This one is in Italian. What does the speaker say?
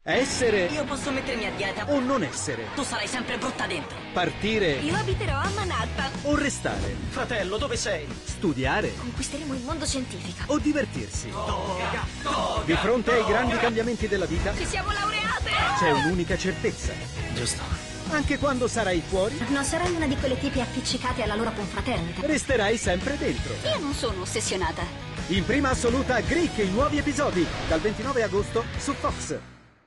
Essere Io posso mettermi a dieta. o non essere. Tu sarai sempre brutta dentro. Partire Io abiterò a Manhattan. o restare. Fratello, dove sei? Studiare Conquisteremo il mondo scientifico. o divertirsi. Di fronte ai grandi cambiamenti della vita Ci siamo laureate! c'è un'unica certezza. Giusto. Anche quando sarai fuori, Non sarai una di quelle tipe appiccicate alla loro confraternita. resterai sempre dentro. Io non sono ossessionata. In prima assoluta Greek, i nuovi episodi, dal 29 agosto su Fox.